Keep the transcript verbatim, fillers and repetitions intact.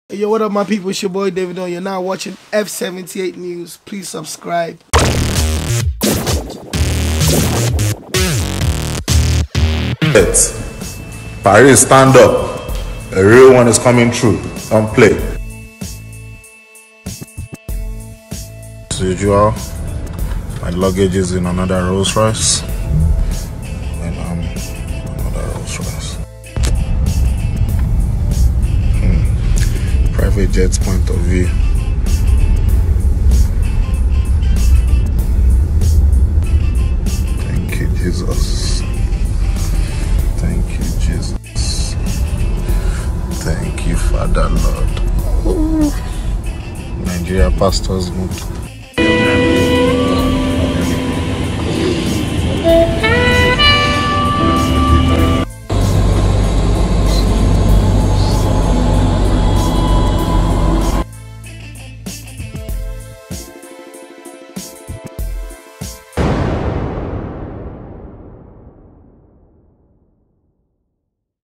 Hey, yo, what up, my people? It's your boy David. You're now watching F seventy-eight News. Please subscribe. Paris, stand up. A real one is coming through. Don't play. As usual, my luggage is in another Rolls Royce. And um, another Rolls Royce. Hmm. Private jet's point of view. Thank you, Jesus. Thank you, Jesus. Thank you, Father Lord. Ooh. Nigeria pastor's mood.